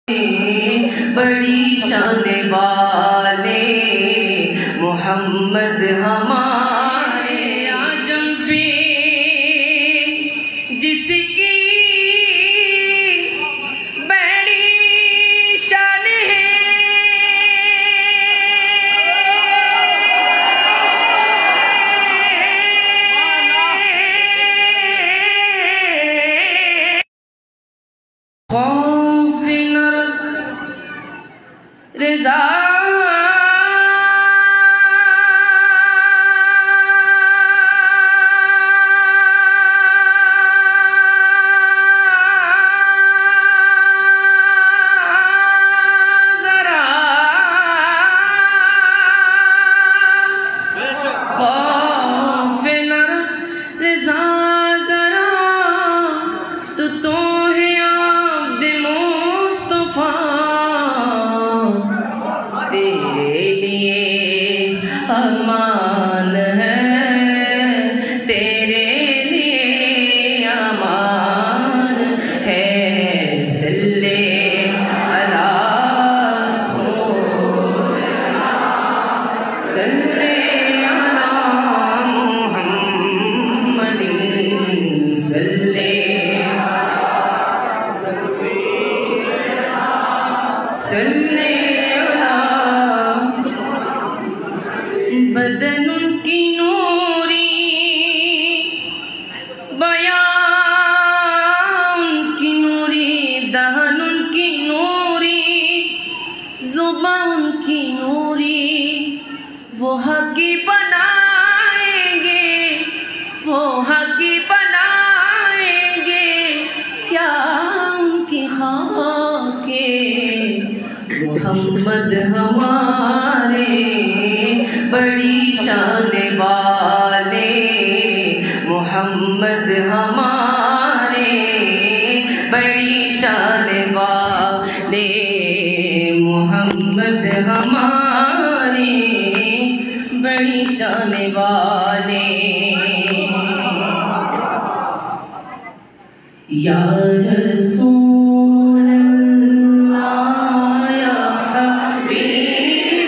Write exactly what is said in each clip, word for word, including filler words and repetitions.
बड़ी शान वाले मोहम्मद हमारे आजम पे जिसकी बड़ी शान है। खौफ न रज़ा अमान है तेरे लिए अमान है। सल्ले अला सल्ले अला मुहम्मदिन सल्ले सल्ले बदन उनकी नूरी बयान उनकी नूरी दहन उनकी नूरी जुबान उनकी नूरी वो हकी बनाएंगे वो हकी बनाएंगे क्या उनकी खाके मोहम्मद हमारे बड़ी शान वाले मोहम्मद हमारे बड़ी शान वाले मोहम्मद हमारे बड़ी शान वाले। या रसूल अल्लाह या हबीब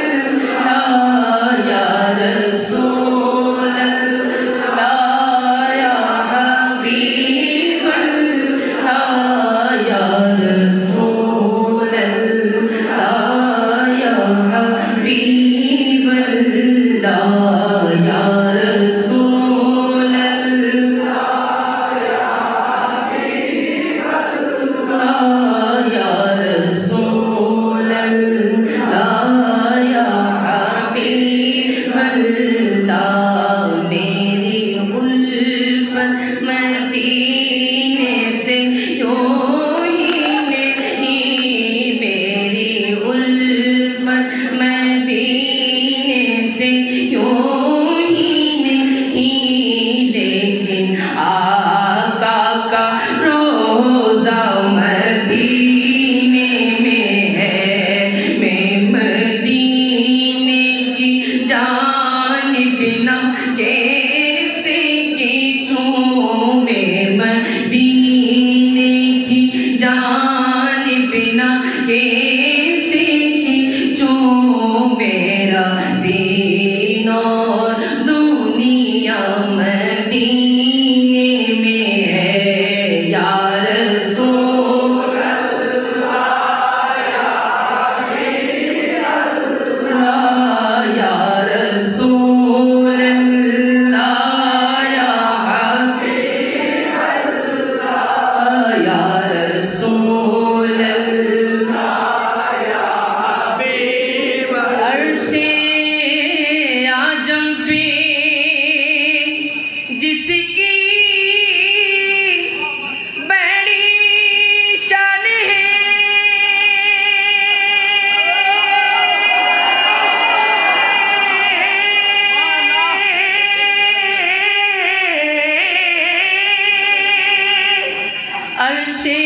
अर्शे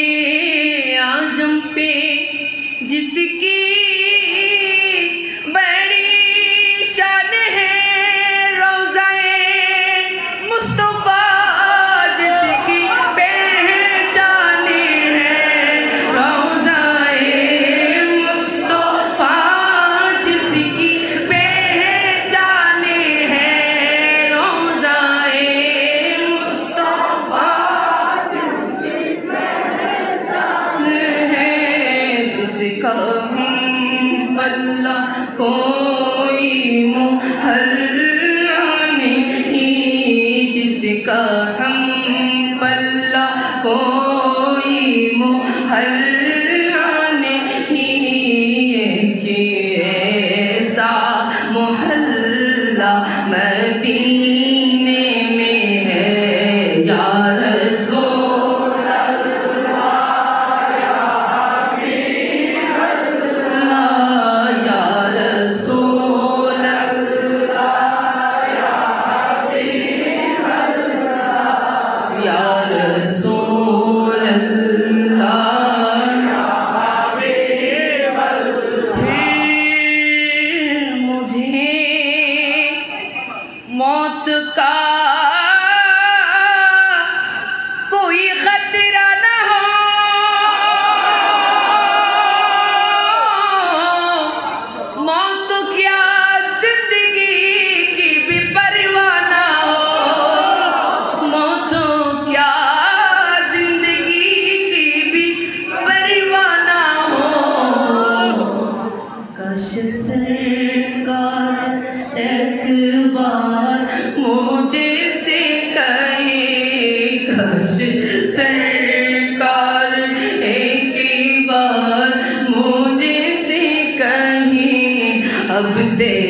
आजम पे जिसकी बड़ी शान है। रोज़ाए मुस्तफ़ा जिसकी पहचान है। रोज़ाए जिसका हम पल्ला कोई मोहल्ला नहीं, जिसका हम पल्ला कोई मोहल्ला नहीं, कि ऐसा मोहल्ला मदीने में है। या रसूल अल्लाह या हबीब अल्लाह, या रसूल अल्लाह या हबीब अल्लाह, या रसूल अल्लाह या हबीब अल्लाह। फिर मुझे मौत का कोई खतरा न हो, मौत तो क्या जिंदगी की भी परवाह न हो, मौत तो क्या जिंदगी की भी परवाह न हो। काश सरकार एक बार मुझे से कहे, काश सरकार एक बार मुझे से कहे, अब दे